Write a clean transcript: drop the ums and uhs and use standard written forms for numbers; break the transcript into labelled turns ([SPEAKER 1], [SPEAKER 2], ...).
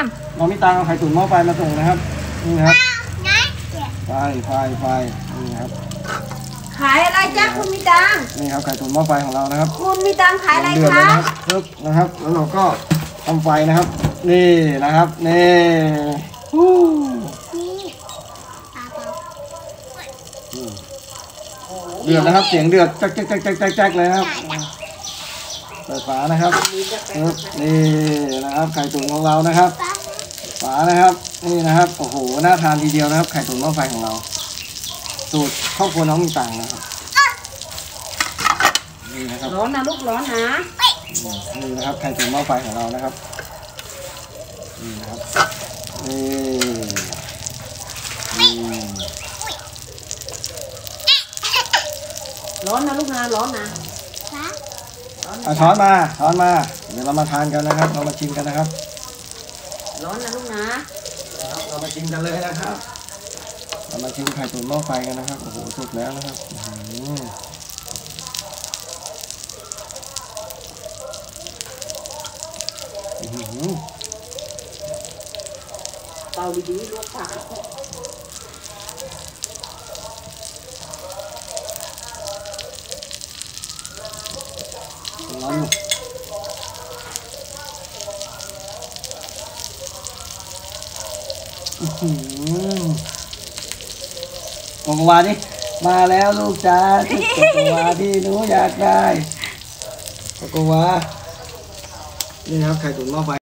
[SPEAKER 1] น้องมิตาเอาไข่ตุ๋นหม้อไฟมาส่งนะครับนี่นะครับไฟนี่ครับ
[SPEAKER 2] ขายอะไรจ้าคุณมีตัง
[SPEAKER 1] นี่ครับไข่ตุ๋นหม้อไฟของเรานะครับ
[SPEAKER 2] คุณมีตังขายอะไรคะ
[SPEAKER 1] ปึ๊บนะครับแล้วเราก็ทำไฟนะครับนี่นะครับนี่เดือดนะครับเสียงเดือดแจ๊กเลยนะครับเปิดฝานะครับนี่นะครับไข่ตุ๋นของเรานะครับฝานะครับนี่นะครับโอ้โหน่าทานทีเดียวนะครับไข่ตุ๋นหม้อไฟของเราสูตรครอบครัวน้องมีตังนะครับนี่นะครับ
[SPEAKER 2] ร้อนนะลูกร้อนนะ
[SPEAKER 1] นี่นะครับไข่ตุ๋นหม้อไฟของเรานะครับนี่นะครับนี่
[SPEAKER 2] ร้อนนะลูกนะร้อนนะ
[SPEAKER 1] ช้อนมาเดี๋ยวเรามาทานกันนะครับเรามาชิมกันนะครับ
[SPEAKER 2] ร้อนนะลูกนะ
[SPEAKER 1] เรามาชิมกันเลยนะครับเรามาชิมไข่ตุ๋นหม้อไฟกันนะครับโอ้โหสุกแล้วนะครับ
[SPEAKER 2] เตาดีๆลวกผัก
[SPEAKER 1] ร้อนอยู่โกโกวาดิมาแล้วลูกจ้าชุดโกโกวาที่หนูอยากได้โกโกวานี่ครับไข่ตุ๋นหม้อไฟ